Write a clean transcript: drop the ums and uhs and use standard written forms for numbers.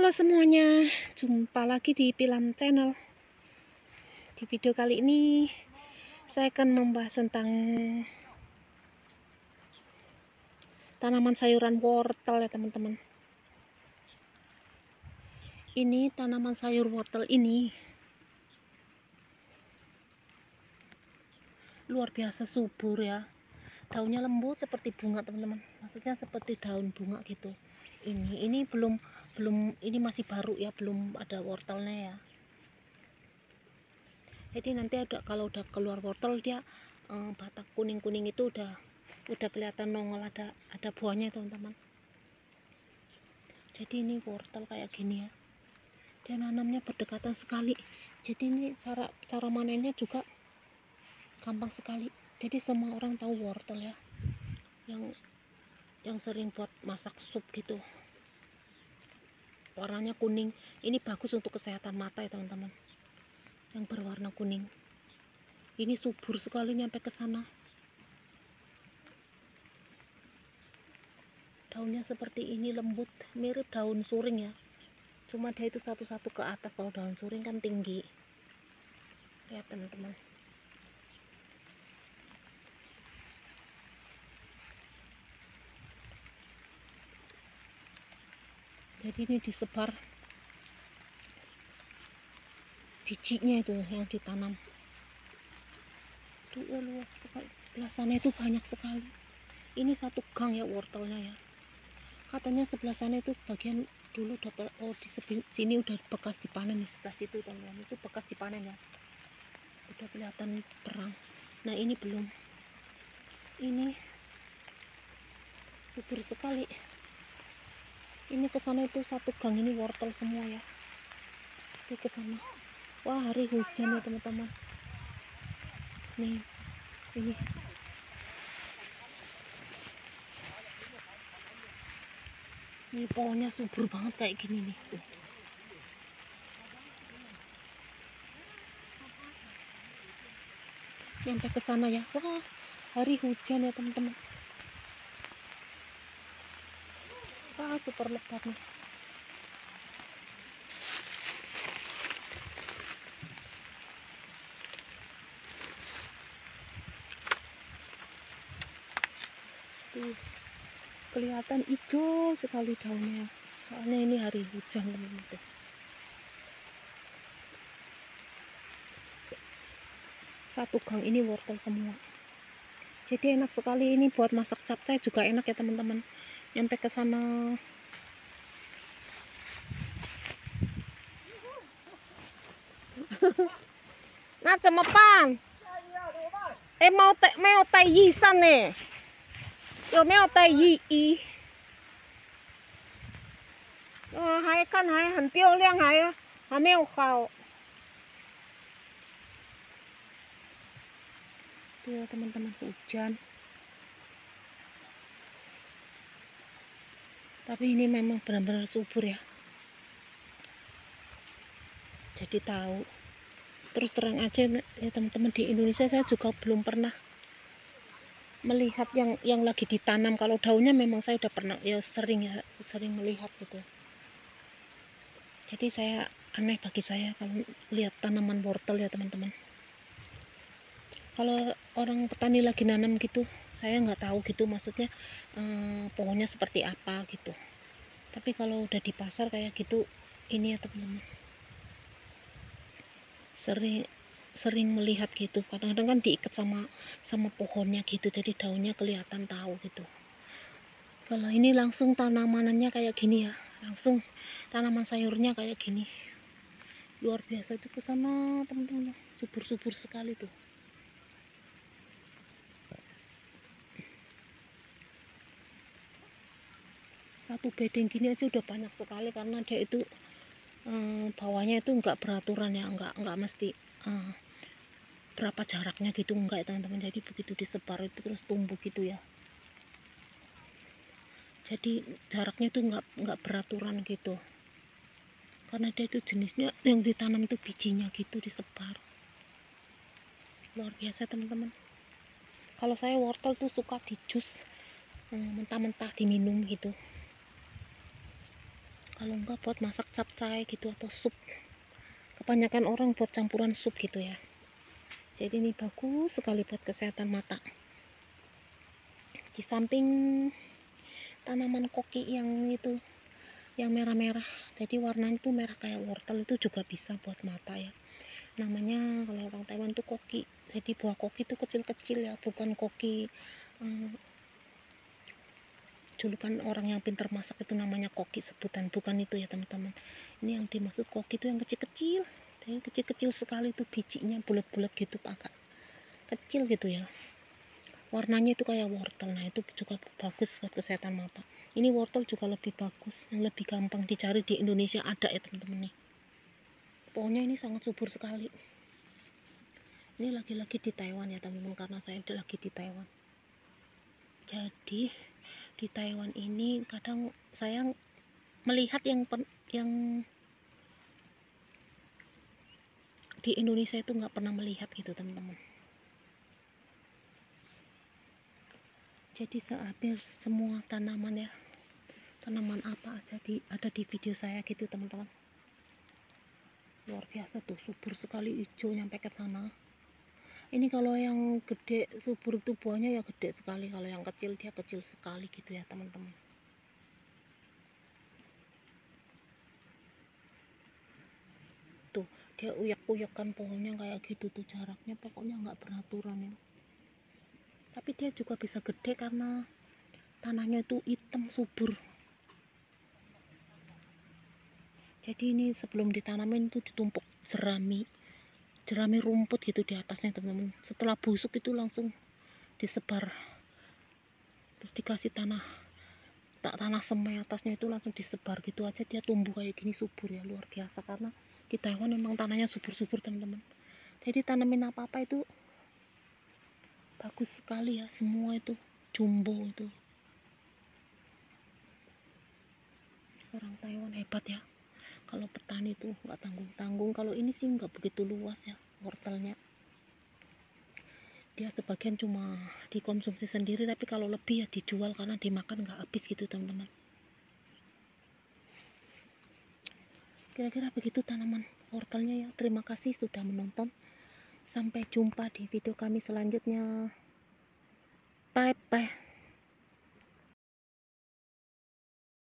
Halo semuanya, jumpa lagi di Pilam Channel. Di video kali ini saya akan membahas tentang tanaman sayuran wortel ya teman-teman. Ini tanaman sayur wortel ini luar biasa subur ya. Daunnya lembut seperti bunga teman-teman. Maksudnya seperti daun bunga gitu. Ini belum ini masih baru ya, belum ada wortelnya ya. Jadi nanti kalau udah keluar wortel dia batak kuning-kuning itu udah kelihatan nongol, ada buahnya teman-teman. Jadi ini wortel kayak gini ya, dia nanamnya berdekatan sekali. Jadi ini cara manennya juga gampang sekali. Jadi semua orang tahu wortel ya, yang sering buat masak sup gitu, warnanya kuning. Ini bagus untuk kesehatan mata ya teman-teman, yang berwarna kuning. Ini subur sekali nyampe ke sana. Daunnya seperti ini, lembut, mirip daun suring ya, cuma dia itu satu-satu ke atas. Kalau daun suring kan tinggi. Lihat teman-teman, jadi ini disebar bijinya itu yang ditanam. Tuh luas sekali, sebelah sana itu banyak sekali. Ini satu gang ya wortelnya ya. Katanya sebelah sana itu sebagian dulu dapat, di sini udah bekas dipanen. Di sebelah situ teman-teman, itu bekas dipanen ya, udah kelihatan terang. Nah ini belum. Ini subur sekali. Ini ke sana itu satu gang ini wortel semua ya. Itu ke sana. Wah, hari hujan ya teman-teman. Nih, ini pohonnya subur banget kayak gini nih. Tuh. Sampai ke sana ya. Wah, hari hujan ya teman-teman. Wah, super lebat nih. Tuh, kelihatan hijau sekali daunnya. Soalnya ini hari hujan teman-teman tuh. Satu gang ini wortel semua. Jadi enak sekali ini buat masak capcay juga enak ya teman-teman. Nyampe ke sana. Nah, cemepan. Mau tai yi san ne. 有没有带意义？还看还很漂亮，还没有好。Tuh teman-teman, hujan. Tapi ini memang benar-benar subur ya. Jadi tahu. Terus terang aja ya teman-teman, di Indonesia saya juga belum pernah melihat yang lagi ditanam. Kalau daunnya memang saya udah pernah ya, sering melihat gitu. Jadi saya aneh bagi saya kalau lihat tanaman wortel ya teman-teman. Kalau orang petani lagi nanam gitu, saya nggak tahu gitu maksudnya pohonnya seperti apa gitu. Tapi kalau udah di pasar kayak gitu, ini ya teman-teman, sering melihat gitu. Kadang-kadang kan diikat sama pohonnya gitu, jadi daunnya kelihatan tahu gitu. Kalau ini langsung tanamannya kayak gini ya, langsung tanaman sayurnya kayak gini, luar biasa. Itu ke sana teman-teman, subur-subur sekali tuh. Satu bedeng gini aja udah banyak sekali, karena dia itu bawahnya itu enggak beraturan ya, enggak mesti berapa jaraknya gitu, enggak ya teman-teman. Jadi begitu disebar itu terus tumbuh gitu ya. Jadi jaraknya itu enggak beraturan gitu, karena dia itu jenisnya yang ditanam itu bijinya gitu disebar. Luar biasa teman-teman. Kalau saya wortel tuh suka di jus mentah-mentah diminum gitu. kalau enggak buat masak capcay gitu atau sup. Kebanyakan orang buat campuran sup gitu ya. Jadi ini bagus sekali buat kesehatan mata. Di samping tanaman koki yang itu, yang merah-merah, jadi warnanya itu merah kayak wortel, itu juga bisa buat mata ya. Namanya kalau orang Taiwan tuh koki. Jadi buah koki itu kecil-kecil ya, bukan koki julukan orang yang pintar masak itu namanya koki sebutan, bukan itu ya teman-teman. Ini yang dimaksud koki itu yang kecil-kecil, dan kecil-kecil sekali itu bijinya, bulat-bulat gitu, agak kecil gitu ya, warnanya itu kayak wortel. Nah itu juga bagus buat kesehatan mata. Ini wortel juga lebih bagus, yang lebih gampang dicari di Indonesia ada ya teman-teman nih. Pokoknya ini sangat subur sekali. Ini lagi-lagi di Taiwan ya teman-teman, karena saya lagi di Taiwan. Jadi di Taiwan ini kadang saya melihat yang di Indonesia itu nggak pernah melihat gitu teman-teman. Jadi hampir semua tanaman ya, tanaman apa aja ada di video saya gitu teman-teman. Luar biasa tuh, subur sekali, hijau nyampe ke sana. Ini kalau yang gede subur itu buahnya ya gede sekali, kalau yang kecil dia kecil sekali gitu ya teman-teman. Tuh dia uyak-uyakan pohonnya kayak gitu tuh, jaraknya pokoknya nggak beraturan ya. Tapi dia juga bisa gede karena tanahnya itu hitam subur. Jadi ini sebelum ditanamin itu ditumpuk jerami rumput gitu di atasnya teman-teman. Setelah busuk itu langsung disebar, terus dikasih tanah semai atasnya, itu langsung disebar gitu aja, dia tumbuh kayak gini subur ya, luar biasa. Karena di Taiwan memang tanahnya subur-subur teman-teman. Jadi tanamin apa-apa itu bagus sekali ya, semua itu jumbo itu. Orang Taiwan hebat ya, kalau petani itu nggak tanggung-tanggung. Kalau ini sih nggak begitu luas ya wortelnya, dia sebagian cuma dikonsumsi sendiri, tapi kalau lebih ya dijual karena dimakan nggak habis gitu teman-teman. Kira-kira begitu tanaman wortelnya ya. Terima kasih sudah menonton, sampai jumpa di video kami selanjutnya. Bye bye.